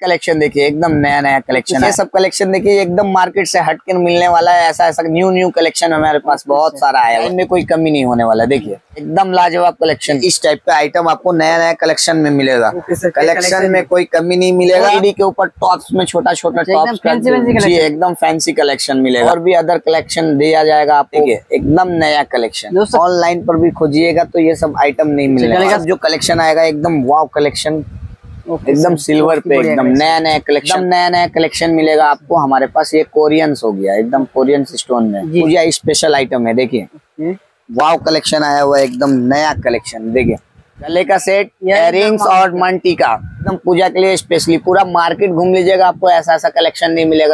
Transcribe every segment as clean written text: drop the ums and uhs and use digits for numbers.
Collection देखिए, एकदम नया नया कलेक्शन है। ये सब कलेक्शन देखिए एकदम मार्केट से हटकर मिलने वाला है। ऐसा ऐसा न्यू कलेक्शन हमारे पास बहुत सारा आया है, इनमें कोई कमी नहीं होने वाला। देखिए एकदम लाजवाब कलेक्शन, इस टाइप का आइटम आपको नया नया कलेक्शन में मिलेगा। कलेक्शन में कोई कमी नहीं मिलेगा। एडी के ऊपर टॉप्स में छोटा छोटा टॉप्स जी एकदम फैंसी कलेक्शन मिलेगा। और भी अदर कलेक्शन दिया जाएगा आपको, एकदम नया कलेक्शन। ऑनलाइन पर भी खोजिएगा तो ये सब आइटम नहीं मिलेगा। जो कलेक्शन आएगा एकदम वाव कलेक्शन, एकदम सिल्वर पे एकदम नया नया कलेक्शन, नया नया कलेक्शन मिलेगा आपको हमारे पास। ये कोरियंस हो गया, एकदम कोरियन स्टोन में पूजा स्पेशल आइटम है। देखिए वाव कलेक्शन आया हुआ है, एकदम नया कलेक्शन। देखिए गले का सेट, इयररिंग्स और मन टीका, एकदम पूजा के लिए स्पेशली। पूरा मार्केट घूम लीजिएगा, आपको ऐसा ऐसा कलेक्शन नहीं मिलेगा।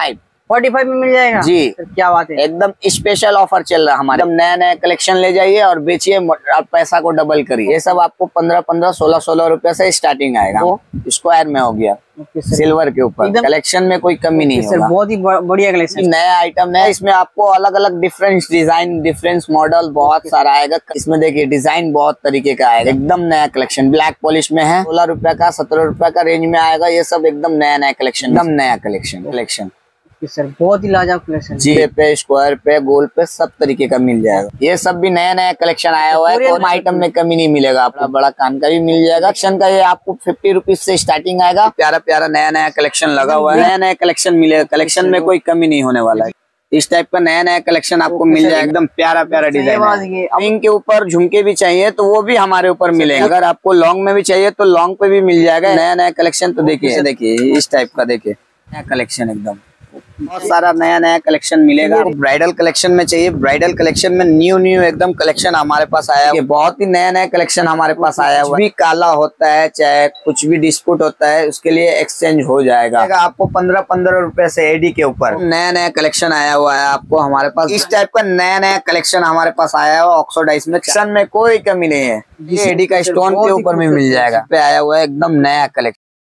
45 में मिल जाएगा जी। क्या बात है, एकदम स्पेशल ऑफर चल रहा है हमारे। नया नया कलेक्शन ले जाइए और बेचिए, आप पैसा को डबल करिए। ये सब आपको 15 16 रुपए से स्टार्टिंग आएगा। वो स्क्वायर में हो गया, सिल्वर के ऊपर। कलेक्शन में कोई कमी नहीं होगा। बहुत ही बढ़िया कलेक्शन, नया आइटम है। इसमें आपको अलग अलग डिफरेंट डिजाइन, डिफरेंट मॉडल बहुत सारा आएगा। इसमें देखिए डिजाइन बहुत तरीके का आएगा। एकदम नया कलेक्शन ब्लैक पॉलिश में है। 16 रुपए का 17 रुपए का रेंज में आएगा। ये सब एकदम नया नया कलेक्शन, एकदम नया कलेक्शन सर। बहुत ही लाजवाब कलेक्शन जी। पे स्क्वायर पे गोल पे सब तरीके का मिल जाएगा। ये सब भी नया नया कलेक्शन आया हुआ है। और आइटम में कमी नहीं मिलेगा। आपका बड़ा कान का भी मिल जाएगा। कलेक्शन का ये आपको 50 रुपीज से स्टार्टिंग आएगा। प्यारा प्यारा नया नया कलेक्शन लगा हुआ है। नया नया कलेक्शन मिलेगा। कलेक्शन में कोई कमी नहीं होने वाला है। इस टाइप का नया नया कलेक्शन आपको मिल जाएगा। एकदम प्यारा प्यारा डिजाइन। रिंग के ऊपर झुमके भी चाहिए तो वो भी हमारे ऊपर मिलेगा। अगर आपको लॉन्ग में भी चाहिए तो लॉन्ग पे भी मिल जाएगा। नया नया कलेक्शन तो देखिए इस टाइप का, देखिए नया कलेक्शन एकदम बहुत सारा नया नया कलेक्शन मिलेगा। ब्राइडल कलेक्शन में चाहिए, ब्राइडल कलेक्शन में न्यू एकदम कलेक्शन हमारे पास आया है। बहुत ही नया नया कलेक्शन हमारे पास आया हुआ है। भी काला होता है, चाहे कुछ भी डिस्प्यूट होता है, उसके लिए एक्सचेंज हो जाएगा। आपको 15 रुपए से एडी के ऊपर नया नया कलेक्शन आया हुआ है आपको हमारे पास। इस टाइप का नया नया कलेक्शन हमारे पास आया हुआ ऑक्सोडाइज में। कलेक्शन में कोई कमी नहीं है। ये एडी का स्टोन के ऊपर में मिल जाएगा। पे आया हुआ है एकदम नया कलेक्शन।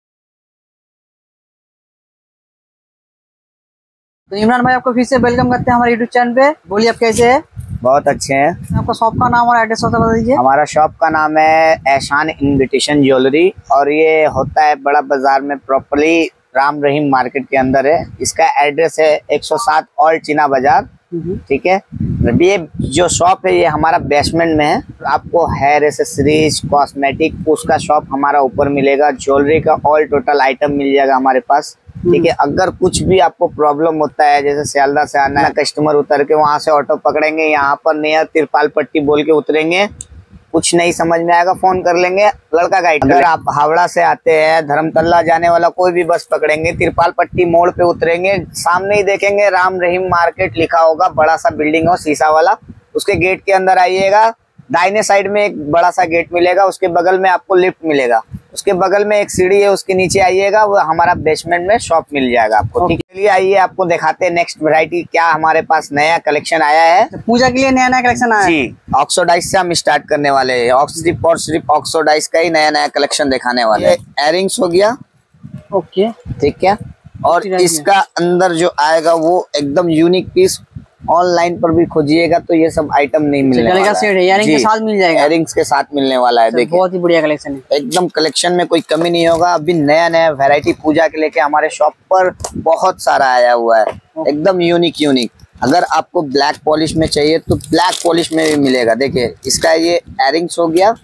तो इमरान भाई आपको फिर से वेलकम करते हैं हमारे यूट्यूब चैनल पे। बोलिए आप कैसे हैं? बहुत अच्छे हैं। आपका शॉप का नाम और एड्रेस बता दीजिए। हमारा शॉप का नाम है एहसान इनविटेशन ज्वेलरी और ये होता है बड़ा बाजार में, प्रॉपर्ली राम रहीम मार्केट के अंदर है। इसका एड्रेस है 107 ओल्ड चीना बाजार। ठीक है। ये जो शॉप है ये हमारा बेसमेंट में है। आपको हेयर एसेसरीज, कॉस्मेटिक, उसका शॉप हमारा ऊपर मिलेगा। ज्वेलरी का ऑल टोटल आइटम मिल जाएगा हमारे पास। ठीक है। अगर कुछ भी आपको प्रॉब्लम होता है, जैसे सियालदा से आना है, कस्टमर उतर के वहां से ऑटो पकड़ेंगे, यहाँ पर नियर तिरपाल पट्टी बोल के उतरेंगे, कुछ नहीं समझ में आएगा फोन कर लेंगे, लड़का गाइड। अगर आप हावड़ा से आते हैं, धर्मतल्ला जाने वाला कोई भी बस पकड़ेंगे, तिरपाल पट्टी मोड़ पे उतरेंगे, सामने ही देखेंगे राम रहीम मार्केट लिखा होगा, बड़ा सा बिल्डिंग हो शीशा वाला, उसके गेट के अंदर आइएगा। दाहिने साइड में एक बड़ा सा गेट मिलेगा, उसके बगल में आपको लिफ्ट मिलेगा, उसके बगल में एक सीढ़ी है, उसके नीचे आइएगा, वो हमारा बेसमेंट में शॉप मिल जाएगा आपको। ठीक है, चलिए आइए आपको दिखाते हैं नेक्स्ट वैरायटी क्या हमारे पास नया कलेक्शन आया है। पूजा के लिए नया नया कलेक्शन आया जी। ऑक्सोडाइज से हम स्टार्ट करने वाले हैं। सिर्फ ऑक्सोडाइज का ही नया नया कलेक्शन दिखाने वाले हैं। इयररिंग्स हो गया, ओके ठीक है। और इसका अंदर जो आएगा वो एकदम यूनिक पीस, ऑनलाइन पर भी खोजिएगा तो ये सब आइटम नहीं मिलेगा। इयररिंग के साथ मिल जाएगा। इयररिंग्स के साथ मिलने वाला है। देखिए बहुत ही बढ़िया कलेक्शन है। एकदम कलेक्शन में कोई कमी नहीं होगा। अभी नया नया वैरायटी पूजा के लेके हमारे शॉप पर बहुत सारा आया हुआ है, एकदम यूनिक। अगर आपको ब्लैक पॉलिश में चाहिए तो ब्लैक पॉलिश में भी मिलेगा। देखिए इसका ये इयररिंग्स हो गया,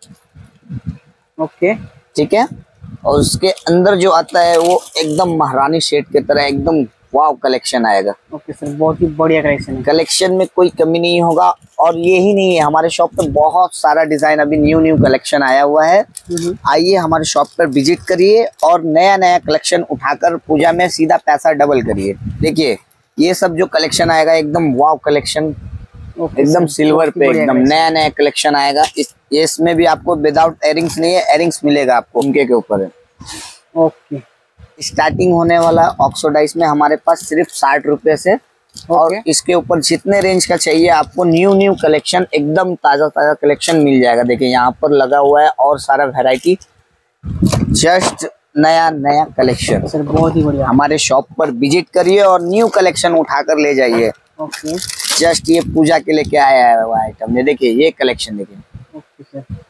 ओके ठीक है। और उसके अंदर जो आता है वो एकदम महारानी सेट की तरह एकदम वाव कलेक्शन आएगा। ओके सर, बहुत ही बढ़िया कलेक्शन है। कलेक्शन में कोई कमी नहीं होगा। और ये ही नहीं है, हमारे शॉप पे बहुत सारा डिजाइन, अभी न्यू कलेक्शन आया हुआ है। आइए हमारे शॉप पर विजिट करिए और नया नया कलेक्शन उठाकर पूजा में सीधा पैसा डबल करिए। देखिए ये सब जो कलेक्शन आएगा एकदम वाव कलेक्शन, एकदम सिल्वर पे एकदम नया नया कलेक्शन आएगा। इसमें भी आपको विदाउट इयररिंग्स नहीं है, इयररिंग्स मिलेगा आपको, उनके के ऊपर है। ओके। स्टार्टिंग होने वाला ऑक्सोडाइज में हमारे पास सिर्फ 60 रुपए से। और इसके ऊपर जितने रेंज का चाहिए आपको न्यू कलेक्शन, एकदम ताजा कलेक्शन मिल जाएगा। देखिए यहाँ पर लगा हुआ है और सारा वैरायटी, जस्ट नया कलेक्शन। सर बहुत ही बढ़िया। हमारे शॉप पर विजिट करिए और न्यू कलेक्शन उठाकर ले जाइए। ओके। जस्ट ये पूजा के लिए क्या आया है वो आइटम, ये देखिए ये कलेक्शन देखिए। Okay sir.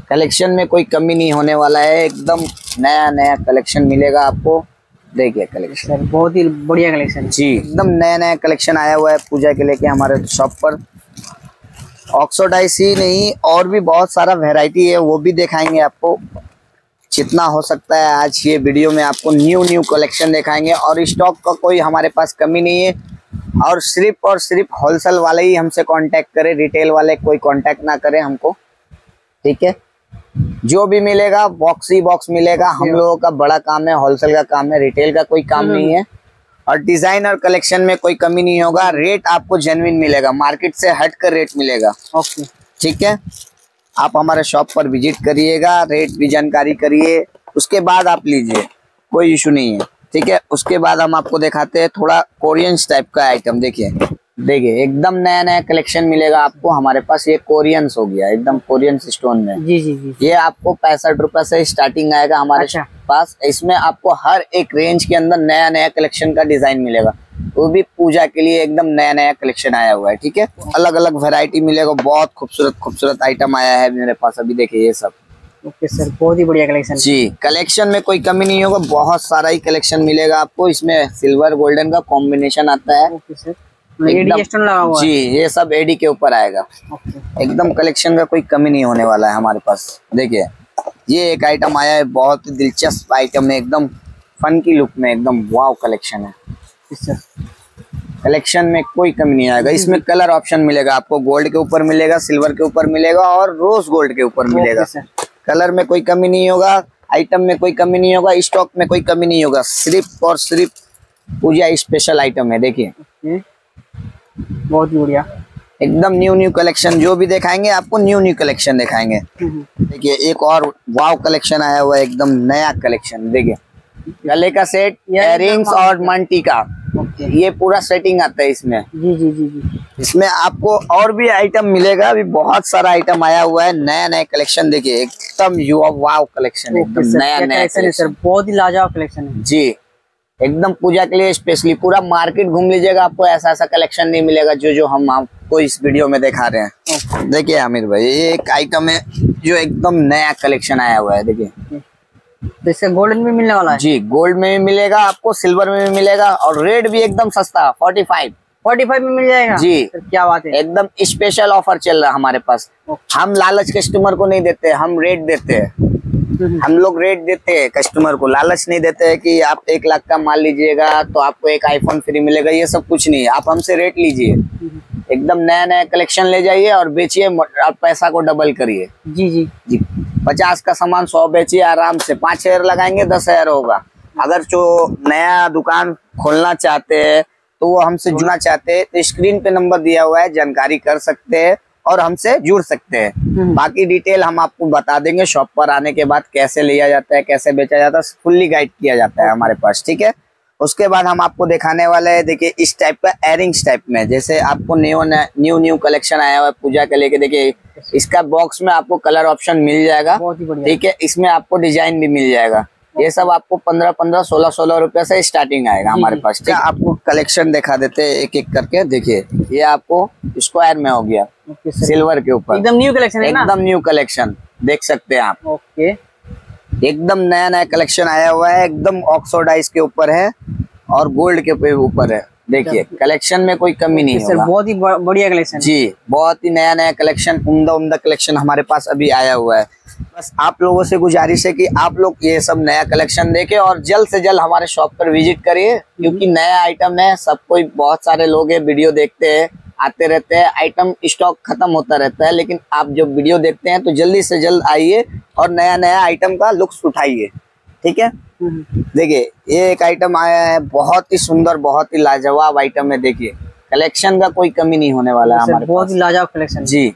कलेक्शन में कोई कमी नहीं होने वाला है, एकदम नया नया कलेक्शन मिलेगा आपको। देखिए कलेक्शन सर बहुत ही बढ़िया कलेक्शन जी, एकदम नया नया कलेक्शन आया हुआ है पूजा के लेके हमारे शॉप पर। ऑक्सीडाइज ही नहीं और भी बहुत सारा वैरायटी है, वो भी दिखाएंगे आपको जितना हो सकता है। आज ये वीडियो में आपको न्यू कलेक्शन दिखाएंगे और स्टॉक का कोई हमारे पास कमी नहीं है। और सिर्फ होलसेल वाले ही हमसे कांटेक्ट करें, रिटेल वाले कोई कांटेक्ट ना करें हमको, ठीक है। जो भी मिलेगा बॉक्स ही बॉक्स मिलेगा। हम लोगों का बड़ा काम है, होलसेल का काम है, रिटेल का कोई काम नहीं है। और डिजाइन और कलेक्शन में कोई कमी नहीं होगा। रेट आपको जेन्युइन मिलेगा, मार्केट से हट कर रेट मिलेगा। ओके ठीक है, आप हमारे शॉप पर विजिट करिएगा, रेट भी जानकारी करिए, उसके बाद आप लीजिए, कोई इशू नहीं है। ठीक है, उसके बाद हम आपको दिखाते हैं थोड़ा कोरियंस टाइप का आइटम। देखिए एकदम नया नया कलेक्शन मिलेगा आपको हमारे पास। ये कोरियंस हो गया, एकदम कोरियंस स्टोन में। जी जी जी। ये आपको 65 रुपए से स्टार्टिंग आएगा हमारे पास। इसमें आपको हर एक रेंज के अंदर नया नया कलेक्शन का डिजाइन मिलेगा, वो भी पूजा के लिए एकदम नया नया कलेक्शन आया हुआ है। ठीक है, अलग अलग वैरायटी मिलेगा, बहुत खूबसूरत आइटम आया है मेरे पास अभी। देखिए ये सब। ओके सर, बहुत ही बढ़िया कलेक्शन जी, कलेक्शन में कोई कमी नहीं होगा, बहुत सारा ही कलेक्शन मिलेगा आपको। इसमें सिल्वर गोल्डन का कॉम्बिनेशन आता है। ओके सर, एडी स्टोन लगा हुआ है। जी, ये सब एडी के ऊपर आएगा। एकदम कलेक्शन का कोई कमी नहीं होने वाला है हमारे पास। देखिए ये एक आइटम आया है, बहुत ही दिलचस्प आइटम है, एकदम फन की लुक में, एकदम वाव कलेक्शन है। कलेक्शन में कोई कमी नहीं आएगा। इसमें कलर ऑप्शन मिलेगा आपको, गोल्ड के ऊपर मिलेगा, सिल्वर के ऊपर मिलेगा और रोज गोल्ड के ऊपर मिलेगा। कलर में कोई कमी नहीं होगा, आइटम में कोई कमी नहीं होगा, स्टॉक में कोई कमी नहीं होगा। सिर्फ और सिर्फ पूजा स्पेशल आइटम है। देखिए बहुत ही बढ़िया, एकदम न्यू कलेक्शन। जो भी दिखाएंगे आपको न्यू कलेक्शन दिखाएंगे। देखिए एक और वाव कलेक्शन आया हुआ है, एकदम नया कलेक्शन। देखिए गले का सेट, इयररिंग्स और मंटी का, ये पूरा सेटिंग आता है इसमें। जी जी जी जी। इसमें आपको और भी आइटम मिलेगा, अभी बहुत सारा आइटम आया हुआ है, नया नया कलेक्शन। देखिए एकदम वाव कलेक्शन, एकदम नया कलेक्शन सर, बहुत ही लाजवाब कलेक्शन है जी। एकदम पूजा के लिए स्पेशली पूरा मार्केट घूम लीजिएगा, आपको ऐसा कलेक्शन नहीं मिलेगा जो हम आपको इस वीडियो में दिखा रहे हैं। देखिए आमिर भाई, ये एक आइटम है जो एकदम नया कलेक्शन आया हुआ है। देखिए इसका गोल्ड में मिलने वाला है। जी, गोल्ड में भी मिलेगा आपको, सिल्वर में भी मिलेगा और रेट भी एकदम सस्ता, 45 में मिल जाएगा जी। क्या बात है, एकदम स्पेशल ऑफर चल रहा है हमारे पास। हम लालच कस्टमर को नहीं देते, हम रेट देते हैं। हम लोग रेट देते हैं कस्टमर को, लालच नहीं देते हैं कि आप 1 लाख का माल लीजिएगा तो आपको एक आईफोन फ्री मिलेगा, ये सब कुछ नहीं है। आप हमसे रेट लीजिए, एकदम नया नया कलेक्शन ले जाइए और बेचिए, आप पैसा को डबल करिए। जी जी जी, 50 का सामान 100 बेचिए आराम से, 5,000 लगाएंगे 10,000 होगा। अगर जो नया दुकान खोलना चाहते हैं तो वो हमसे जुड़ना चाहते हैं तो स्क्रीन पे नंबर दिया हुआ है, जानकारी कर सकते हैं और हमसे जुड़ सकते हैं। बाकी डिटेल हम आपको बता देंगे शॉप पर आने के बाद, कैसे लिया जाता है, कैसे बेचा जाता है, फुल्ली गाइड किया जाता है हमारे पास। ठीक है, उसके बाद हम आपको दिखाने वाले हैं। देखिए इस टाइप का एयरिंग्स टाइप में, जैसे आपको न्यू कलेक्शन आया हुआ है पूजा के लेके। देखिए इसका बॉक्स में आपको कलर ऑप्शन मिल जाएगा। ठीक है, इसमें आपको डिजाइन भी मिल जाएगा। ये सब आपको 15 16 रुपए से स्टार्टिंग आएगा हमारे पास। ठीक है, आपको कलेक्शन दिखा देते हैं एक एक करके। देखिए ये आपको स्क्वायर में हो गया, सिल्वर के ऊपर, एकदम न्यू कलेक्शन है ना? एकदम न्यू कलेक्शन देख सकते हैं आप। ओके, एकदम नया कलेक्शन आया हुआ है, एकदम ऑक्सीडाइज के ऊपर है और गोल्ड के ऊपर है। देखिए कलेक्शन में कोई कमी नहीं है, बहुत ही बढ़िया कलेक्शन जी। बहुत ही नया कलेक्शन, उम्दा कलेक्शन हमारे पास अभी आया हुआ है। बस आप लोगों से गुजारिश है कि आप लोग ये सब नया कलेक्शन देखें और जल्द से जल्द हमारे शॉप पर विजिट करिए, क्योंकि नया आइटम है। सब कोई, बहुत सारे लोग हैं वीडियो देखते हैं, आते रहते हैं, आइटम स्टॉक खत्म होता रहता है, लेकिन आप जब वीडियो देखते हैं तो जल्दी से जल्द आइए और नया आइटम का लुत्फ उठाइए। ठीक है, देखिए ये एक आइटम आया है, बहुत ही सुंदर, बहुत ही लाजवाब आइटम है। देखिए कलेक्शन का कोई कमी नहीं होने वाला है हमारे, बहुत ही लाजवाब कलेक्शन जी।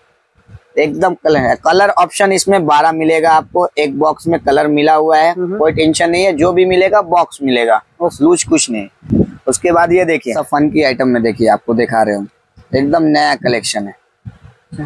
एकदम कलर ऑप्शन इसमें 12 मिलेगा आपको, एक बॉक्स में कलर मिला हुआ है, कोई टेंशन नहीं है, जो भी मिलेगा बॉक्स मिलेगा, लूज कुछ नहीं। उसके बाद ये देखिए सब फन की आइटम में, देखिए आपको दिखा रहे हो, एकदम नया कलेक्शन है।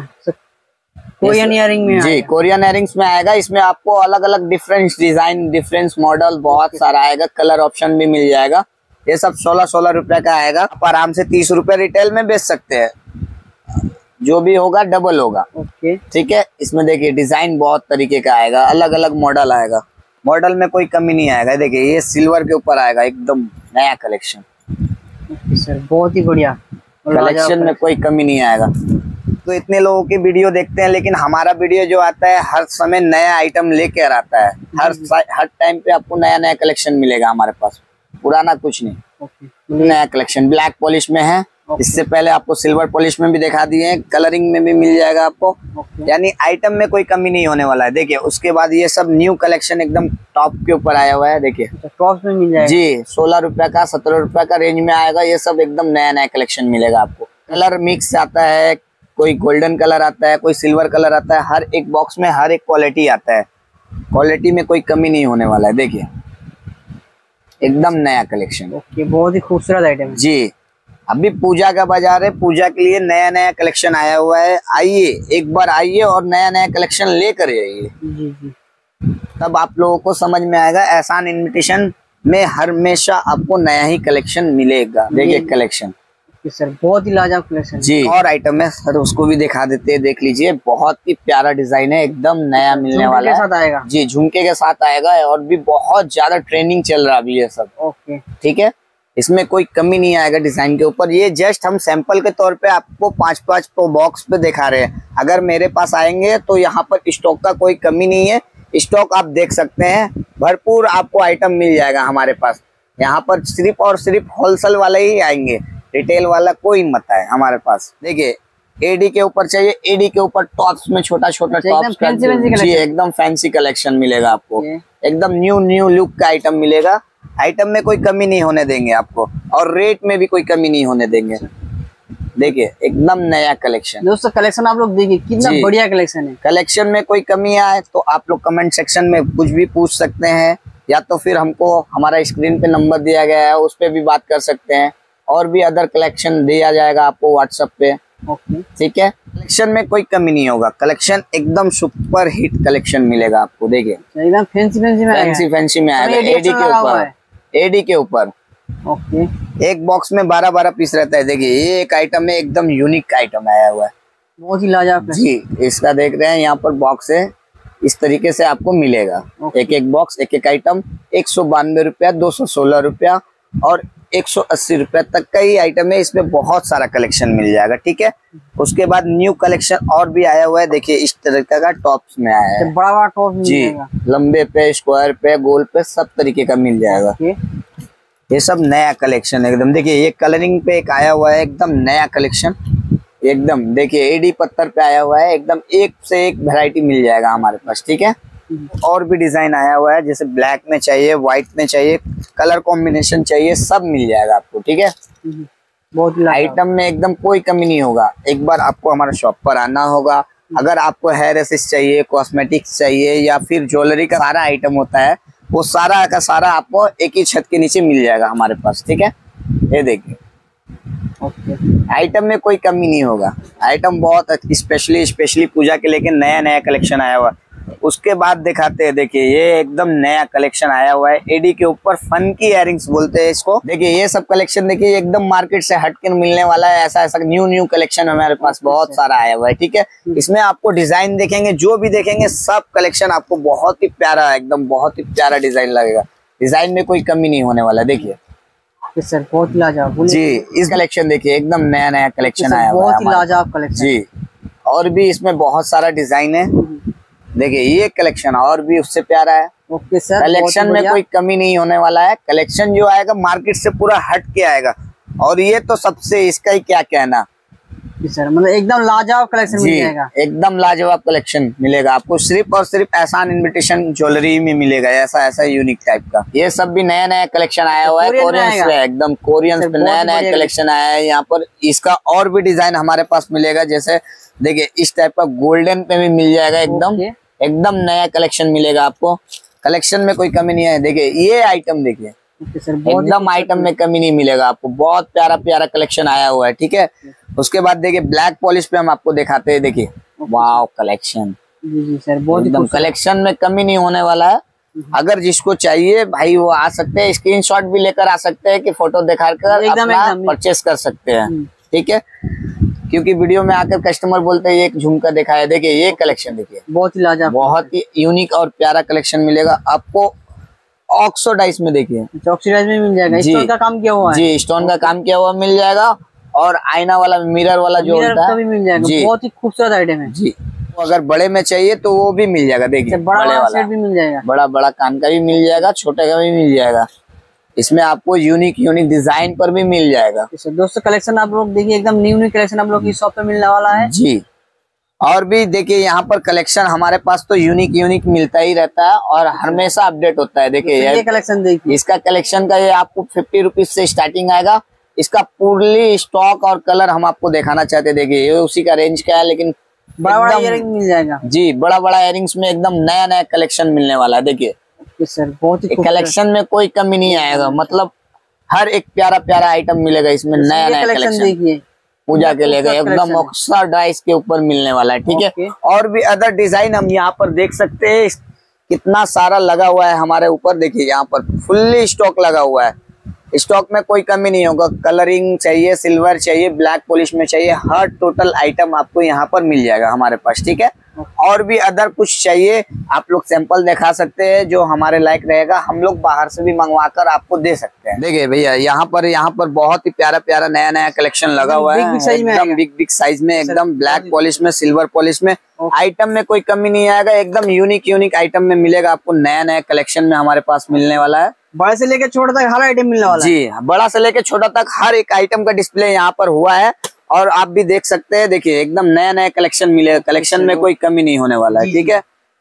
कोरियन इयरिंग में जी, कोरियन इयरिंग्स में आएगा। इसमें आपको अलग अलग डिफरेंट डिजाइन, डिफरेंट मॉडल बहुत सारा आएगा, कलर ऑप्शन भी मिल जाएगा। ये सब 16 रुपए का आएगा। आप आराम से 30 रुपए रिटेल में बेच सकते हैं। जो भी होगा डबल होगा। ओके ठीक है, इसमें देखिए डिजाइन बहुत तरीके का आएगा, अलग अलग मॉडल आएगा, मॉडल में कोई कमी नहीं आएगा। देखिए ये सिल्वर के ऊपर आएगा, एकदम नया कलेक्शन। ओके सर, बहुत ही बढ़िया कलेक्शन में कोई कमी नहीं आएगा। तो इतने लोगों की वीडियो देखते हैं, लेकिन हमारा वीडियो जो आता है हर समय नया आइटम लेकर आता है। हर टाइम पे आपको नया नया कलेक्शन मिलेगा हमारे पास, पुराना कुछ नहीं। ओके नया कलेक्शन ब्लैक पॉलिश में है। इससे पहले आपको सिल्वर पॉलिश में भी दिखा दिए हैं, कलरिंग में भी मिल जाएगा आपको। यानी आइटम में कोई कमी नहीं होने वाला है। देखिए उसके बाद ये सब न्यू कलेक्शन एकदम टॉप के ऊपर आया हुआ है। देखिए टॉप में मिल जाएगा जी, 16 रुपए का 17 रुपए का रेंज में आएगा। ये सब एकदम नया नया कलेक्शन मिलेगा आपको। कलर मिक्स आता है, कोई गोल्डन कलर आता है, कोई सिल्वर कलर आता है। हर एक बॉक्स में हर एक क्वालिटी आता है, क्वालिटी में कोई कमी नहीं होने वाला है। देखिए एकदम नया कलेक्शन। ओके, बहुत ही खूबसूरत आइटम है जी। अभी पूजा का बाजार है, पूजा के लिए नया नया कलेक्शन आया हुआ है। आइए, एक बार आइए और नया नया कलेक्शन लेकर जाइए, जी जी। तब आप लोगों को समझ में आएगा। एहसान इन्विटेशन में हमेशा आपको नया ही कलेक्शन मिलेगा। देखिए कलेक्शन सर, बहुत ही लाजवाब कलेक्शन जी। और आइटम है सर, उसको भी दिखा देते हैं, देख लीजिए। बहुत ही प्यारा डिजाइन है, एकदम नया मिलने वाला है। साथ आएगा जी, झुमके के साथ आएगा। और भी बहुत ज्यादा ट्रेंडिंग चल रहा है अभी ये सब। ओके ठीक है, इसमें कोई कमी नहीं आएगा डिजाइन के ऊपर। ये जस्ट हम सैंपल के तौर पे आपको 5-5 बॉक्स पे दिखा रहे हैं। अगर मेरे पास आएंगे तो यहाँ पर स्टॉक का कोई कमी नहीं है। स्टॉक आप देख सकते हैं, भरपूर आपको आइटम मिल जाएगा हमारे पास। यहाँ पर सिर्फ और सिर्फ होलसेल वाले ही आएंगे, रिटेल वाला कोई मत है हमारे पास। देखिए एडी के ऊपर चाहिए, एडी के ऊपर टॉप्स में छोटा छोटा टॉप्स का जी एकदम फैंसी कलेक्शन मिलेगा आपको। एकदम न्यू लुक का आइटम मिलेगा। आइटम में कोई कमी नहीं होने देंगे आपको, और रेट में भी कोई कमी नहीं होने देंगे। देखिए एकदम नया कलेक्शन। दोस्तों कलेक्शन आप लोग देखिए कितना बढ़िया कलेक्शन है। कलेक्शन में कोई कमी आए तो आप लोग कमेंट सेक्शन में कुछ भी पूछ सकते हैं, या तो फिर हमको हमारा स्क्रीन पे नंबर दिया गया है उस पे भी बात कर सकते हैं। और भी अदर कलेक्शन दिया जाएगा आपको व्हाट्सएप पे। ओके ठीक है, कलेक्शन में कोई कमी नहीं होगा। कलेक्शन एकदम सुपर हिट कलेक्शन मिलेगा आपको। देखिए एकदम फैंसी फैंसी में आएगा। एडी के ऊपर, एडी के ऊपर। ओके, एक बॉक्स में 12-12 पीस रहता है। देखिए ये एक आइटम में एकदम यूनिक आइटम आया हुआ है, बहुत ही लाजवाब जी। इसका देख रहे हैं यहाँ पर बॉक्स है, इस तरीके से आपको मिलेगा। एक एक बॉक्स, एक एक आइटम 192 रुपया, 216 रुपया और 180 रुपया तक का ही आइटम है। इसमें बहुत सारा कलेक्शन मिल जाएगा। ठीक है, उसके बाद न्यू कलेक्शन और भी आया हुआ है। देखिए इस तरीके का टॉप्स में आया है, बड़ा टॉप जी। लंबे पे, स्क्वायर पे, गोल पे, सब तरीके का मिल जाएगा। ये सब नया कलेक्शन एकदम। देखिए ये कलरिंग पे एक आया हुआ है, एकदम नया कलेक्शन एकदम। देखिए एडी पत्थर पे आया हुआ है, एकदम एक से एक वैरायटी मिल जाएगा हमारे पास। ठीक है, और भी डिजाइन आया हुआ है, जैसे ब्लैक में चाहिए, व्हाइट में चाहिए, कलर कॉम्बिनेशन चाहिए, सब मिल जाएगा आपको। ठीक है, बहुत आइटम में एकदम कोई कमी नहीं होगा। एक बार आपको हमारे शॉप पर आना होगा। अगर आपको हेयर एसेस चाहिए, कॉस्मेटिक्स चाहिए, या फिर ज्वेलरी का सारा आइटम होता है, वो सारा का सारा आपको एक ही छत के नीचे मिल जाएगा हमारे पास। ठीक है, ये देखिए आइटम में कोई कमी नहीं होगा। आइटम बहुत स्पेशली पूजा के लेके नया नया कलेक्शन आया हुआ है। उसके बाद दिखाते हैं, देखिए ये एकदम नया कलेक्शन आया हुआ है। एडी के ऊपर फंकी इयररिंग्स बोलते हैं इसको। देखिए ये सब कलेक्शन देखिए एकदम मार्केट से हटके मिलने वाला है। ऐसा न्यू कलेक्शन हमारे पास बहुत सारा आया हुआ है। ठीक है, इसमें आपको डिजाइन देखेंगे, जो भी देखेंगे सब कलेक्शन आपको बहुत ही प्यारा, एकदम बहुत ही प्यारा डिजाइन लगेगा। डिजाइन में कोई कमी नहीं होने वाला। देखिए सर, बहुत लाजवाब जी। इस कलेक्शन देखिए एकदम नया नया कलेक्शन आया हुआ है, बहुत ही लाजवाब कलेक्शन जी। और भी इसमें बहुत सारा डिजाइन है। देखिए ये कलेक्शन और भी उससे प्यारा है। ओके सर, कलेक्शन में कोई कमी नहीं होने वाला है। कलेक्शन जो आएगा मार्केट से पूरा हट के आएगा, और ये तो सबसे, इसका ही क्या कहना सर। मतलब एकदम लाजवाब कलेक्शन मिल जाएगा। एकदम लाजवाब कलेक्शन मिलेगा आपको। सिर्फ और सिर्फ एहसान इन्विटेशन ज्वेलरी में मिलेगा, ऐसा यूनिक टाइप का। ये सब भी नया नया कलेक्शन आया हुआ है। कोरियन पे एकदम, कोरियन पे नया नया कलेक्शन आया है यहाँ पर। इसका और भी डिजाइन हमारे पास मिलेगा। जैसे देखिए इस टाइप का गोल्डन पे भी मिल जाएगा। एकदम नया कलेक्शन मिलेगा आपको। कलेक्शन में कोई कमी नहीं है। देखिए ये आइटम देखिए, एकदम आइटम में कमी नहीं मिलेगा आपको। बहुत प्यारा प्यारा कलेक्शन आया हुआ है। ठीक है, उसके बाद देखिए ब्लैक पॉलिश पे हम आपको दिखाते हैं। देखिए वाव कलेक्शन, जी सर, बहुत एकदम कलेक्शन में कमी नहीं होने वाला है। अगर जिसको चाहिए भाई वो आ सकते हैं, स्क्रीनशॉट भी लेकर आ सकते हैं कि फोटो दिखाकर अपना परचेस कर सकते हैं। ठीक है, क्योंकि वीडियो में आकर कस्टमर बोलते हैं एक झुमका दिखाया, देखिए ये कलेक्शन देखिए, बहुत ही लाजवाब, बहुत ही यूनिक और प्यारा कलेक्शन मिलेगा आपको ऑक्सीडाइज में। देखिए ऑक्सीडाइज में मिल जाएगा, स्टोन का काम किया हुआ है। जी, स्टोन का काम किया हुआ मिल जाएगा, और आईना वाला मिरर वाला जो होता है भी मिल जाएगा। बहुत ही खूबसूरत आइटम है जी। अगर बड़े में चाहिए तो वो भी मिल जाएगा, देखिए बड़े वाला भी मिल जाएगा, बड़ा बड़ा कान का भी मिल जाएगा, छोटे का भी मिल जाएगा। इसमें आपको यूनिक डिजाइन पर भी मिल जाएगा। दोस्तों कलेक्शन आप लोग देखिए, एकदम न्यू कलेक्शन आप लोग की शॉप पे मिलने वाला है जी। और भी देखिए यहाँ पर कलेक्शन हमारे पास तो यूनिक मिलता ही रहता है और हमेशा अपडेट होता है। देखिए ये कलेक्शन देखिए, इसका कलेक्शन का ये आपको 50 रुपीज से स्टार्टिंग आएगा। इसका पूरी स्टॉक और कलर हम आपको दिखाना चाहते हैं। देखिए ये उसी का रेंज का है, लेकिन बड़ा इयरिंग मिल जाएगा जी, बड़ा इयरिंग्स में एकदम नया कलेक्शन मिलने वाला है। देखिए सर, बहुत ही कलेक्शन में कोई कमी नहीं आएगा, मतलब हर एक प्यारा आइटम मिलेगा इसमें। नया कलेक्शन देखिए, पूजा के लिए एकदम ऑक्सीडाइज के ऊपर मिलने वाला है, ठीक है। और भी अदर डिजाइन हम यहाँ पर देख सकते हैं, कितना सारा लगा हुआ है हमारे ऊपर। देखिए यहाँ पर फुल्ली स्टॉक लगा हुआ है, स्टॉक में कोई कमी नहीं होगा। कलरिंग चाहिए, सिल्वर चाहिए, ब्लैक पॉलिश में चाहिए, हर टोटल आइटम आपको यहाँ पर मिल जाएगा हमारे पास, ठीक है। और भी अदर कुछ चाहिए आप लोग सैंपल दिखा सकते हैं, जो हमारे लायक रहेगा हम लोग बाहर से भी मंगवा कर आपको दे सकते हैं। देखिए भैया यहाँ पर बहुत ही प्यारा नया कलेक्शन लगा हुआ है, एकदम बिग साइज में, एकदम ब्लैक पॉलिश में, सिल्वर पॉलिश में। आइटम में कोई कमी नहीं आएगा, एकदम यूनिक आइटम में मिलेगा आपको। नया कलेक्शन में हमारे पास मिलने वाला है, बड़े से लेकर छोटा तक हर आइटम मिलने वाला है जी। बड़ा से लेकर छोटा तक हर एक आइटम का डिस्प्ले यहाँ पर हुआ है, और आप भी देख सकते हैं। देखिए एकदम नया कलेक्शन मिलेगा, कलेक्शन में कोई कमी नहीं होने वाला है, ठीक है।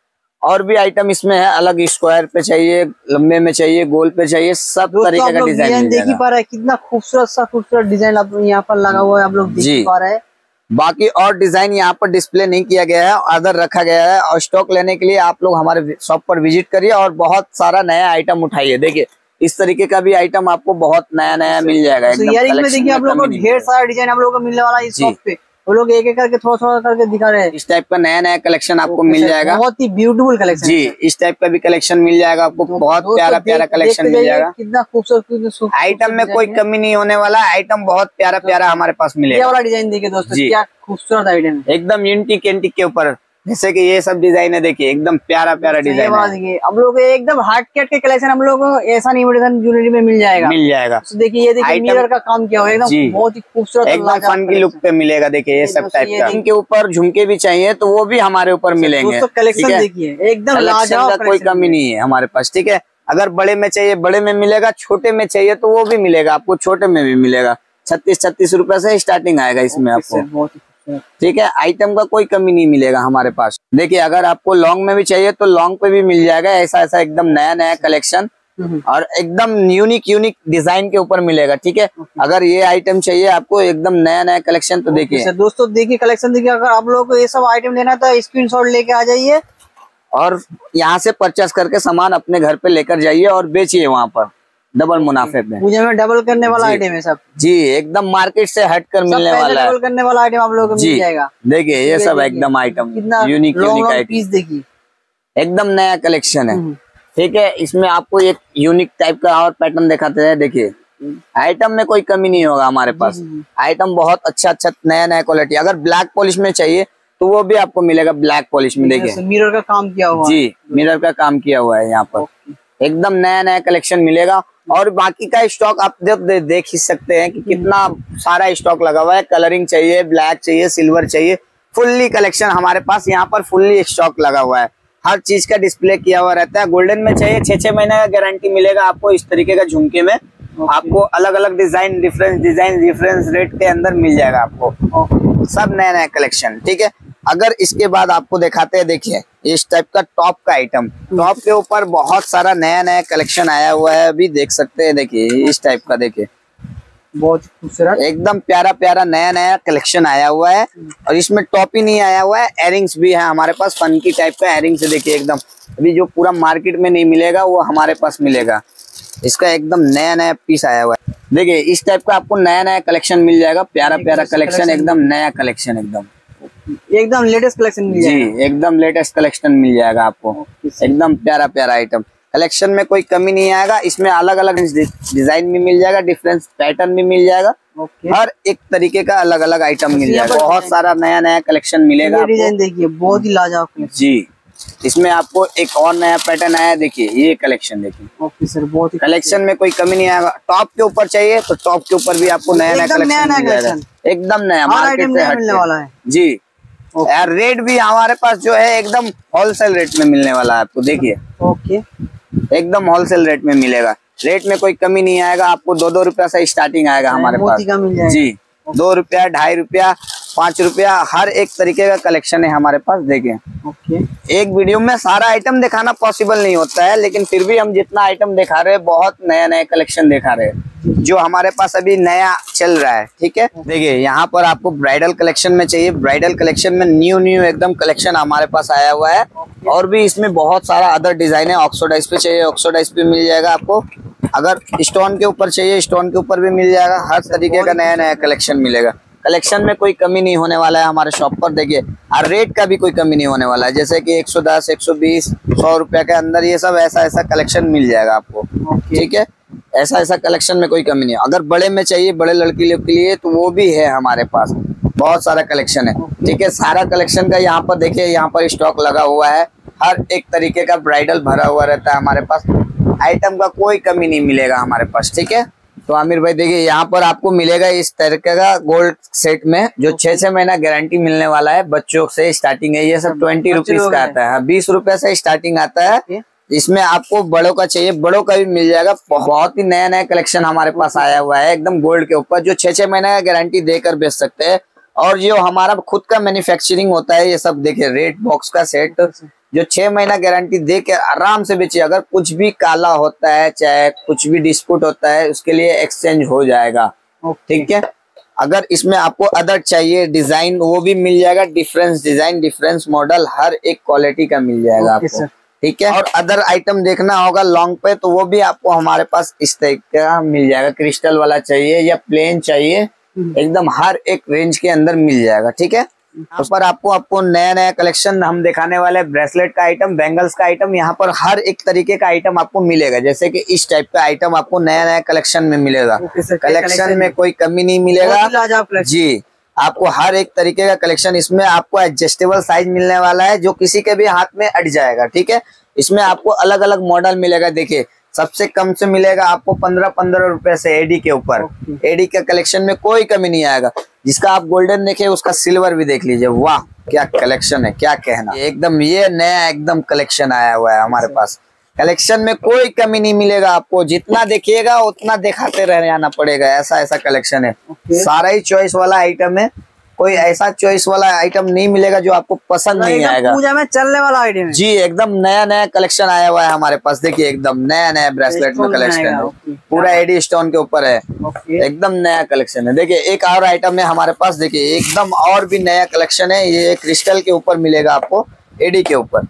और भी आइटम इसमें है, अलग स्क्वायर पे चाहिए, लंबे में चाहिए, गोल पे चाहिए, सब तरीके का डिजाइन देख ही पा रहे हैं। कितना खूबसूरत डिजाइन आप यहाँ पर लगा हुआ है, आप लोग देख पा रहे हैं। बाकी और डिजाइन यहाँ पर डिस्प्ले नहीं किया गया है, अदर रखा गया है। और स्टॉक लेने के लिए आप लोग हमारे शॉप पर विजिट करिए और बहुत सारा नया आइटम उठाइए। देखिए इस तरीके का भी आइटम आपको बहुत नया मिल जाएगा। इयरिंग में देखिए आप लोगों को ढेर सारा डिजाइन आप लोगों को मिलने वाला है इस शॉप पे। वो लोग एक करके थोड़ा करके दिखा रहे हैं। इस टाइप का नया कलेक्शन आपको मिल जाएगा, बहुत ही ब्यूटीफुल कलेक्शन जी। इस टाइप का भी कलेक्शन मिल जाएगा आपको, बहुत प्यारा कलेक्शन मिल जाएगा। कितना खूबसूरत आइटम में कोई कमी नहीं होने वाला, आइटम बहुत प्यारा हमारे पास मिलेगा। ये वाला डिजाइन देखिए दोस्तों, क्या खूबसूरत आइटम है, एकदम यूनिक के ऊपर। जैसे कि ये सब डिजाइन है, देखिए एकदम प्यारा डिजाइन है। हम लोग एकदम हार्ड कैट के कलेक्शन हम लोग ऐसा इमिटेशन ज्वेलरी में मिल जाएगा। तो देखिए ये देखिए मिरर का काम किया हुआ है, एकदम बहुत ही खूबसूरत, एकदम फन की लुक पे मिलेगा। देखिए ये सब टाइप का। इनके ऊपर झुमके भी चाहिए तो वो भी हमारे ऊपर मिलेंगे। कलेक्शन देखिए एकदम लाजवाब, कोई कमी नहीं है हमारे पास, ठीक है। अगर बड़े में चाहिए बड़े में मिलेगा, छोटे में चाहिए तो वो भी मिलेगा आपको, छोटे में भी मिलेगा। 36 रुपए से स्टार्टिंग आएगा इसमें आपको, ठीक है। आइटम का कोई कमी नहीं मिलेगा हमारे पास। देखिए अगर आपको लॉन्ग में भी चाहिए तो लॉन्ग पे भी मिल जाएगा। ऐसा एकदम नया कलेक्शन और एकदम यूनिक डिजाइन के ऊपर मिलेगा, ठीक है। अगर ये आइटम चाहिए आपको एकदम नया कलेक्शन, तो देखिए दोस्तों देखिए कलेक्शन देखिए। अगर आप लोगों को ये सब आइटम लेना तो स्क्रीनशॉट लेके आ जाइए और यहाँ से परचेस करके सामान अपने घर पे लेकर जाइए और बेचिए वहाँ पर डबल मुनाफे पे। पूजा में डबल करने वाला आइटम है सब जी, एकदम मार्केट से हट कर मिलने वाला है। डबल करने वाला आइटम आप लोगों को मिल जाएगा। देखिए ये सब एकदम आइटम यूनिक आइटम, पीस देखिए एकदम नया कलेक्शन है, ठीक है। इसमें आपको एक यूनिक टाइप का और पैटर्न दिखाते हैं। देखिए आइटम में कोई कमी नहीं होगा हमारे पास, आइटम बहुत अच्छा नया क्वालिटी। अगर ब्लैक पॉलिश में चाहिए तो वो भी आपको मिलेगा ब्लैक पॉलिश में। देखिए मिरर का काम किया हुआ जी, मिरर का काम किया हुआ है यहाँ पर, एकदम नया कलेक्शन मिलेगा। और बाकी का स्टॉक आप देख ही सकते हैं कि कितना सारा स्टॉक लगा हुआ है। कलरिंग चाहिए, ब्लैक चाहिए, सिल्वर चाहिए, फुल्ली कलेक्शन हमारे पास यहाँ पर फुल्ली स्टॉक लगा हुआ है। हर चीज का डिस्प्ले किया हुआ रहता है। गोल्डन में चाहिए 6 महीने का गारंटी मिलेगा आपको। इस तरीके का झुमके में आपको अलग डिजाइन डिफरेंस रेट के अंदर मिल जाएगा आपको, सब नया कलेक्शन, ठीक है। अगर इसके बाद आपको दिखाते हैं, देखिए इस टाइप का टॉप का आइटम, टॉप के ऊपर बहुत सारा नया कलेक्शन आया हुआ है, अभी देख सकते हैं। देखिए इस टाइप का, देखिए बहुत खूबसूरत, एकदम प्यारा नया कलेक्शन आया हुआ है। और इसमें टॉप ही नहीं आया हुआ है, एयरिंग्स भी है हमारे पास, फंकी टाइप का एयरिंग्स। देखिए एकदम अभी जो पूरा मार्केट में नहीं मिलेगा वो हमारे पास मिलेगा। इसका एकदम नया पीस आया हुआ है। देखिए इस टाइप का आपको नया कलेक्शन मिल जाएगा, प्यारा कलेक्शन, एकदम नया कलेक्शन, एकदम लेटेस्ट कलेक्शन मिल जाएगा जी, एकदम लेटेस्ट कलेक्शन मिल जाएगा आपको। एकदम प्यारा आइटम। कलेक्शन में कोई कमी नहीं आएगा। इसमें अलग अलग डिजाइन भी मिल जाएगा, डिफरेंट पैटर्न भी मिल जाएगा। हर एक तरीके का अलग अलग आइटम मिल जाएगा। बहुत सारा नया नया कलेक्शन मिलेगा। ये डिजाइन देखिए, बहुत ही लाजवाब जी। इसमें आपको एक और नया पैटर्न आया, देखिए ये कलेक्शन देखिए। ओके सर, बहुत ही कलेक्शन में कोई कमी नहीं आएगा। टॉप के ऊपर चाहिए तो टॉप के ऊपर भी आपको नया नया कलेक्शन मिल जाएगा, एकदम नया, मार्केट से मिलने वाला है जी। यार रेट भी हमारे पास जो है एकदम होलसेल रेट में मिलने वाला है आपको, देखिए। ओके, एकदम होलसेल रेट में मिलेगा। रेट में कोई कमी नहीं आएगा। आपको 2-2 रुपया से स्टार्टिंग आएगा हमारे पास जी। 2 रुपया, 2.5 रुपया, 5 रुपया, हर एक तरीके का कलेक्शन है हमारे पास। देखिए एक वीडियो में सारा आइटम दिखाना पॉसिबल नहीं होता है, लेकिन फिर भी हम जितना आइटम दिखा रहे हैं, बहुत नया नया कलेक्शन दिखा रहे हैं जो हमारे पास अभी नया चल रहा है। ठीक है, देखिए यहाँ पर आपको ब्राइडल कलेक्शन में चाहिए, ब्राइडल कलेक्शन में न्यू एकदम कलेक्शन हमारे पास आया हुआ है। और भी इसमें बहुत सारा अदर डिजाइन है। ऑक्सोडाइज पे चाहिए, ऑक्सोडाइज पे मिल जाएगा आपको। अगर स्टोन के ऊपर चाहिए, स्टोन के ऊपर भी मिल जाएगा। हर तरीके का नया नया कलेक्शन मिलेगा। कलेक्शन में कोई कमी नहीं होने वाला है हमारे शॉप पर। देखिए और रेट का भी कोई कमी नहीं होने वाला है, जैसे कि 110, 120, 100 रुपया के अंदर ये सब ऐसा कलेक्शन मिल जाएगा आपको। ठीक है, ऐसा कलेक्शन में कोई कमी नहीं। अगर बड़े में चाहिए, बड़े लड़की लोग के लिए, तो वो भी है हमारे पास। बहुत सारा कलेक्शन है। ठीक है, सारा कलेक्शन का यहाँ पर देखिए, यहाँ पर स्टॉक लगा हुआ है। हर एक तरीके का ब्राइडल भरा हुआ रहता है हमारे पास। आइटम का कोई कमी नहीं मिलेगा हमारे पास। ठीक है, तो आमिर भाई देखिए यहाँ पर आपको मिलेगा इस तरीके का गोल्ड सेट में, जो 6 महीना गारंटी मिलने वाला है। बच्चों से स्टार्टिंग है, ये सब 20 रुपीज का आता है, 20 रुपए से स्टार्टिंग आता है। इसमें आपको बड़ों का चाहिए, बड़ों का भी मिल जाएगा। बहुत ही नया नया कलेक्शन हमारे पास आया हुआ है, एकदम गोल्ड के ऊपर, जो 6 महीने का गारंटी देकर बेच सकते हैं। और जो हमारा खुद का मैन्युफैक्चरिंग होता है, ये सब देखिए रेड बॉक्स का सेट, जो 6 महीना गारंटी दे के आराम से बेचिए। अगर कुछ भी काला होता है, चाहे कुछ भी डिस्प्यूट होता है, उसके लिए एक्सचेंज हो जाएगा। ठीक है, अगर इसमें आपको अदर चाहिए डिजाइन, वो भी मिल जाएगा। डिफरेंस डिजाइन, डिफरेंस मॉडल, हर एक क्वालिटी का मिल जाएगा आपको। ठीक है, और अदर आइटम देखना होगा लॉन्ग पे, तो वो भी आपको हमारे पास इस तरीके का मिल जाएगा। क्रिस्टल वाला चाहिए या प्लेन चाहिए, एकदम हर एक रेंज के अंदर मिल जाएगा। ठीक है, उस पर आपको नया नया कलेक्शन हम दिखाने वाले हैं। ब्रेसलेट का आइटम, बैंगल्स का आइटम, यहाँ पर हर एक तरीके का आइटम आपको मिलेगा। जैसे कि इस टाइप का आइटम आपको नया नया कलेक्शन में मिलेगा। कलेक्शन में कोई कमी नहीं मिलेगा जी। आपको हर एक तरीके का कलेक्शन, इसमें आपको एडजस्टेबल साइज मिलने वाला है, जो किसी के भी हाथ में अट जाएगा। ठीक है, इसमें आपको अलग अलग मॉडल मिलेगा। देखिए सबसे कम से मिलेगा आपको 15 रुपए से एडी के ऊपर। एडी के कलेक्शन में कोई कमी नहीं आएगा। जिसका आप गोल्डन देखे, उसका सिल्वर भी देख लीजिए। वाह क्या कलेक्शन है, क्या कहना। एकदम ये नया एकदम कलेक्शन आया हुआ है हमारे पास। कलेक्शन में कोई कमी नहीं मिलेगा आपको। जितना देखिएगा उतना दिखाते रह जाना पड़ेगा। ऐसा कलेक्शन है। सारा ही चॉइस वाला आइटम है। कोई ऐसा चॉइस वाला आइटम नहीं मिलेगा जो आपको पसंद नहीं आएगा। पूजा में चलने वाला आइटम जी, एकदम नया नया कलेक्शन आया हुआ है हमारे पास। देखिए एकदम नया नया ब्रेसलेट में कलेक्शन है, पूरा एडी स्टोन के ऊपर है। एकदम नया कलेक्शन है। देखिए एक और आइटम है हमारे पास, देखिए एकदम और भी नया कलेक्शन है। ये क्रिस्टल के ऊपर मिलेगा आपको, एडी के ऊपर।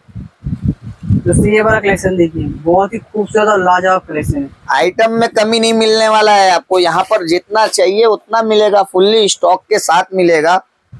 दोस्तों ये वाला कलेक्शन देखिए, बहुत ही खूबसूरत और लाजवाब कलेक्शन है। आइटम में कमी नहीं मिलने वाला है आपको। यहाँ पर जितना चाहिए उतना मिलेगा, फुल्ली स्टॉक के साथ मिलेगा।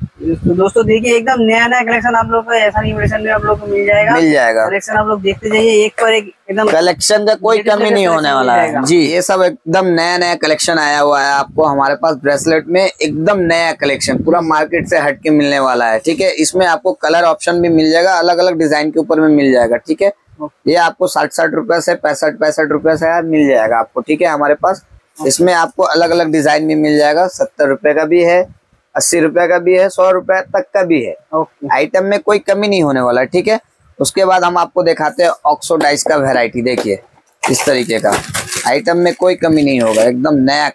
तो दोस्तों देखिए एकदम नया नया कलेक्शन आप लोग को ऐसा में आप लोग को मिल जाएगा। कलेक्शन आप लोग देखते जाइए, एक पर एक एकदम कलेक्शन का कोई कमी नहीं होने वाला है जी। ये सब एकदम नया नया कलेक्शन आया हुआ है आपको हमारे पास। ब्रेसलेट में एकदम नया कलेक्शन, पूरा मार्केट से हटके मिलने वाला है। ठीक है, इसमें आपको कलर ऑप्शन भी मिल जाएगा, अलग अलग डिजाइन के ऊपर में मिल जाएगा। ठीक है, ये आपको 60 रुपए से 65 रुपए से मिल जाएगा आपको। ठीक है, हमारे पास इसमें आपको अलग अलग डिजाइन भी मिल जाएगा। 70 रुपए का भी है, 80 रुपए का भी है, 100 रुपए तक का भी है। आइटम में कोई कमी नहीं होने वाला है। ठीक है, उसके बाद हम आपको दिखाते हैं ऑक्सोडाइज का वैरायटी। देखिए इस तरीके का आइटम में कोई कमी नहीं होगा। एकदम नया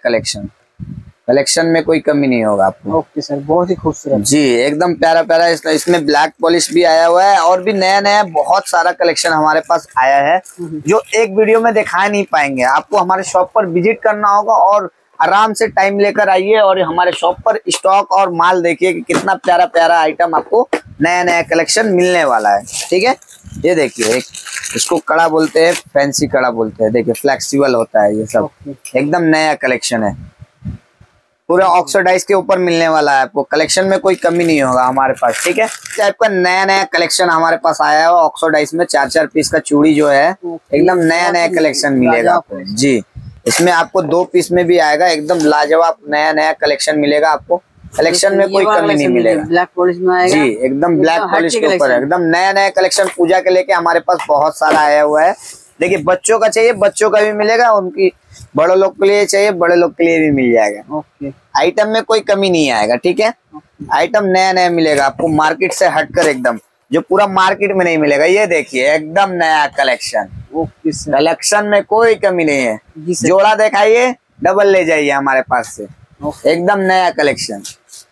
कलेक्शन में कोई कमी नहीं होगा आपको। ओके सर, बहुत ही खूबसूरत जी, एकदम प्यारा प्यारा। इसमें ब्लैक पॉलिश भी आया हुआ है, और भी नया नया बहुत सारा कलेक्शन हमारे पास आया है, जो एक वीडियो में दिखा नहीं पाएंगे। आपको हमारे शॉप पर विजिट करना होगा और आराम से टाइम लेकर आइए और हमारे शॉप पर स्टॉक और माल देखिए कि कितना प्यारा प्यारा आइटम आपको नया नया कलेक्शन मिलने वाला है। ठीक है, ये देखिए एक इसको कड़ा बोलते हैं, फैंसी कड़ा बोलते हैं। देखिए फ्लेक्सिबल होता है ये सब, एकदम नया कलेक्शन है। पूरा ऑक्सीडाइज के ऊपर मिलने वाला है आपको। कलेक्शन में कोई कमी नहीं होगा हमारे पास, ठीक है। इस टाइप का नया नया कलेक्शन हमारे पास आया है ऑक्सीडाइज में। 4-4 पीस का चूड़ी जो है एकदम नया नया कलेक्शन मिलेगा आपको जी। इसमें आपको 2 पीस में भी आएगा, एकदम लाजवाब नया नया कलेक्शन मिलेगा आपको। कलेक्शन में कोई कमी नहीं मिलेगा। ब्लैक पॉलिश में आएगा जी, एकदम ब्लैक पॉलिश के ऊपर एकदम नया नया कलेक्शन पूजा के लेके हमारे पास बहुत सारा आया हुआ है। देखिए, बच्चों का चाहिए बच्चों का भी मिलेगा, उनकी बड़े लोग के लिए चाहिए बड़े लोग के लिए भी मिल जाएगा। ओके, आइटम में कोई कमी नहीं आएगा, ठीक है। आइटम नया नया मिलेगा आपको, मार्केट से हटकर एकदम, जो पूरा मार्केट में नहीं मिलेगा। ये देखिए एकदम नया कलेक्शन। कलेक्शन में कोई कमी नहीं है। जोड़ा दिखाइए, डबल ले जाइए हमारे पास से, एकदम नया कलेक्शन।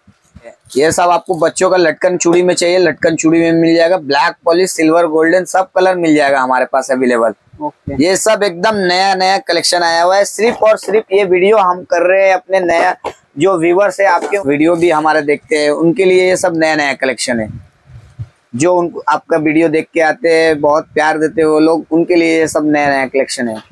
ये सब आपको बच्चों का लटकन चूड़ी में चाहिए, लटकन चूड़ी में मिल जाएगा। ब्लैक पॉलिश, सिल्वर, गोल्डन सब कलर मिल जाएगा हमारे पास अवेलेबल। ये सब एकदम नया नया कलेक्शन आया हुआ है। सिर्फ और सिर्फ ये वीडियो हम कर रहे हैं अपने नया जो व्यूवर्स है, आपके वीडियो भी हमारे देखते हैं, उनके लिए ये सब नया नया कलेक्शन है। जो उनको आपका वीडियो देख के आते हैं, बहुत प्यार देते हैं वो लोग, उनके लिए ये सब नया नया कलेक्शन है।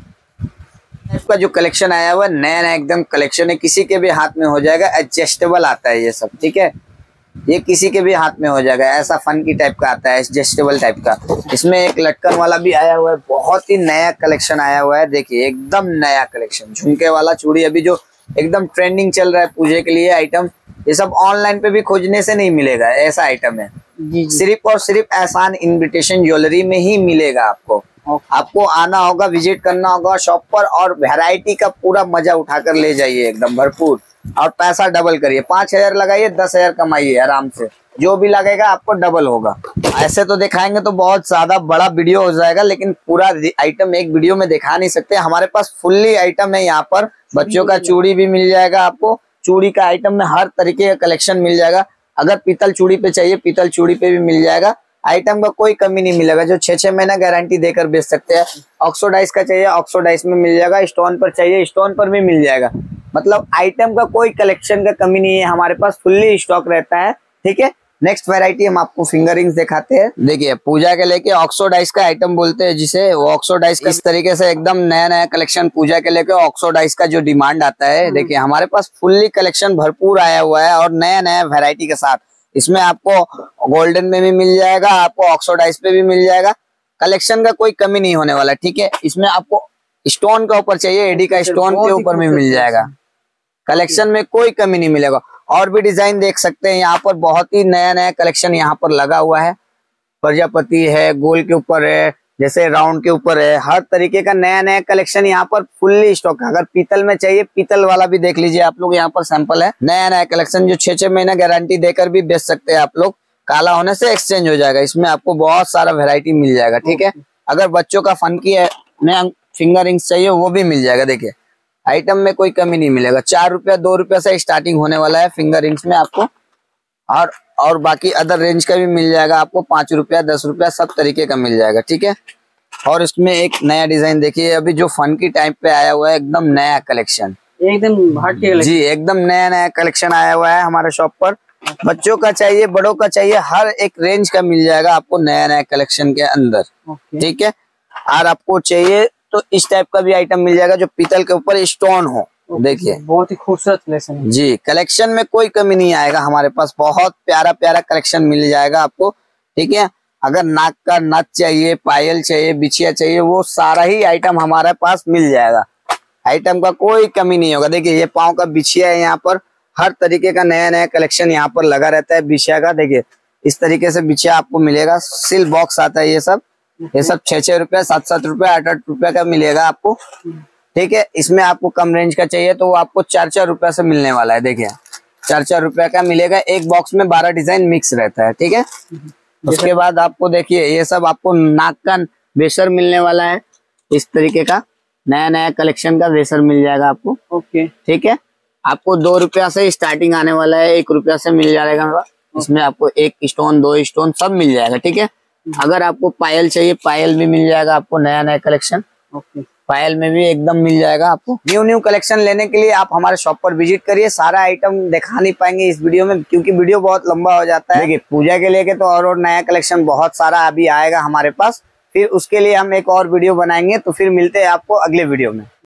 इसका जो कलेक्शन आया हुआ है नया नया एकदम कलेक्शन है, किसी के भी हाथ में हो जाएगा। एडजस्टेबल आता है ये सब, ठीक है। ये किसी के भी हाथ में हो जाएगा, ऐसा फन की टाइप का आता है, एडजस्टेबल टाइप का। इसमें एक लटकन वाला भी आया हुआ है, बहुत ही नया कलेक्शन आया हुआ है। देखिए एकदम नया कलेक्शन, झुमके वाला चूड़ी अभी जो एकदम ट्रेंडिंग चल रहा है पूजे के लिए आइटम। ये सब ऑनलाइन पे भी खोजने से नहीं मिलेगा, ऐसा आइटम है। सिर्फ और सिर्फ एहसान इन्विटेशन ज्वेलरी में ही मिलेगा आपको। आपको आना होगा, विजिट करना होगा शॉप पर, और वैरायटी का पूरा मजा उठाकर ले जाइए एकदम भरपूर, और पैसा डबल करिए। 5000 लगाइए, 10,000 कमाइए आराम से। जो भी लगेगा आपको डबल होगा। ऐसे तो दिखाएंगे तो बहुत ज्यादा बड़ा वीडियो हो जाएगा, लेकिन पूरा आइटम एक वीडियो में दिखा नहीं सकते। हमारे पास फुल्ली आइटम है यहाँ पर। बच्चों का चूड़ी भी मिल जाएगा आपको, चूड़ी का आइटम में हर तरीके का कलेक्शन मिल जाएगा। अगर पीतल चूड़ी पे चाहिए, पीतल चूड़ी पे भी मिल जाएगा। आइटम का कोई कमी नहीं मिलेगा, जो 6-6 महीना गारंटी देकर बेच सकते हैं। ऑक्सीडाइज का चाहिए, ऑक्सीडाइज में मिल जाएगा। स्टोन पर चाहिए, स्टोन पर भी मिल जाएगा। मतलब आइटम का कोई कलेक्शन का कमी नहीं है, हमारे पास फुल्ली स्टॉक रहता है, ठीक है। नेक्स्ट वैरायटी हम आपको फिंगर रिंग्स दिखाते हैं। देखिए, पूजा के लेके ऑक्सीडाइज का आइटम बोलते हैं जिसे, वो ऑक्सीडाइज का इस तरीके से एकदम नया नया कलेक्शन पूजा के लेके ऑक्सीडाइज का जो डिमांड आता है। देखिए हमारे पास फुल्ली कलेक्शन भरपूर आया हुआ है, और नया नया वैरायटी के साथ। इसमें आपको गोल्डन में भी मिल जाएगा, आपको ऑक्सीडाइज पे भी मिल जाएगा। कलेक्शन का कोई कमी नहीं होने वाला, ठीक है। इसमें आपको स्टोन का ऊपर चाहिए, एडी का स्टोन के ऊपर में मिल जाएगा। कलेक्शन में कोई कमी नहीं मिलेगा। और भी डिजाइन देख सकते हैं यहाँ पर, बहुत ही नया नया कलेक्शन यहाँ पर लगा हुआ है। प्रजापति है, गोल के ऊपर है, जैसे राउंड के ऊपर है, हर तरीके का नया नया कलेक्शन यहाँ पर फुल्ली स्टॉक है। अगर पीतल में चाहिए, पीतल वाला भी देख लीजिए आप लोग, यहाँ पर सैंपल है। नया नया कलेक्शन जो 6-6 महीना गारंटी देकर भी बेच सकते हैं आप लोग। काला होने से एक्सचेंज हो जाएगा। इसमें आपको बहुत सारा वेरायटी मिल जाएगा, ठीक है। अगर बच्चों का फंकी है, नया फिंगर रिंग्स चाहिए, वो भी मिल जाएगा। देखिए आइटम में कोई कमी नहीं मिलेगा। 4 रुपया 2 रुपया से स्टार्टिंग होने वाला है फिंगर रिंग्स में आपको, और बाकी अदर रेंज का भी मिल जाएगा आपको। 5 रुपया 10 रुपया सब तरीके का मिल जाएगा, ठीक है। और इसमें एक नया डिजाइन देखिए, अभी जो फंकी टाइप पे आया हुआ है, एकदम नया कलेक्शन, एकदम हट के जी, एकदम नया नया कलेक्शन आया हुआ है हमारे शॉप पर। बच्चों का चाहिए, बड़ों का चाहिए, हर एक रेंज का मिल जाएगा आपको नया नया कलेक्शन के अंदर, ठीक है। और आपको चाहिए तो इस टाइप का भी आइटम मिल जाएगा, जो पीतल के ऊपर स्टोन हो। देखिए बहुत ही खूबसूरत कलेक्शन है जी। कलेक्शन में कोई कमी नहीं आएगा हमारे पास, बहुत प्यारा प्यारा कलेक्शन मिल जाएगा आपको, ठीक है। अगर नाक का नथ चाहिए, पायल चाहिए, बिछिया चाहिए, वो सारा ही आइटम हमारे पास मिल जाएगा। आइटम का कोई कमी नहीं होगा। देखिए ये पाँव का बिछिया है, यहाँ पर हर तरीके का नया नया कलेक्शन यहाँ पर लगा रहता है बिछिया का। देखिए इस तरीके से बिछिया आपको मिलेगा। सिल बॉक्स आता है ये सब 6-6 रुपया 7-7 रुपया 8-8 रुपया का मिलेगा आपको, ठीक है। इसमें आपको कम रेंज का चाहिए तो वो आपको 4-4 रुपया से मिलने वाला है। देखिए 4-4 रुपया का मिलेगा। एक बॉक्स में 12 डिजाइन मिक्स रहता है, ठीक है। उसके बाद आपको देखिए ये सब आपको नाक का वेसर मिलने वाला है। इस तरीके का नया नया कलेक्शन का वेसर मिल जाएगा आपको, ओके, ठीक है। आपको 2 रुपया से स्टार्टिंग आने वाला है, 1 रुपया से मिल जाएगा। इसमें आपको 1 स्टोन 2 स्टोन सब मिल जाएगा, ठीक है। अगर आपको पायल चाहिए, पायल भी मिल जाएगा आपको, नया नया कलेक्शन। ओके, पायल में भी एकदम मिल जाएगा आपको। न्यू कलेक्शन लेने के लिए आप हमारे शॉप पर विजिट करिए। सारा आइटम दिखा नहीं पाएंगे इस वीडियो में, क्योंकि वीडियो बहुत लंबा हो जाता है। देखिए पूजा के लेके तो और नया कलेक्शन बहुत सारा अभी आएगा हमारे पास, फिर उसके लिए हम एक और वीडियो बनाएंगे। तो फिर मिलते हैं आपको अगले वीडियो में।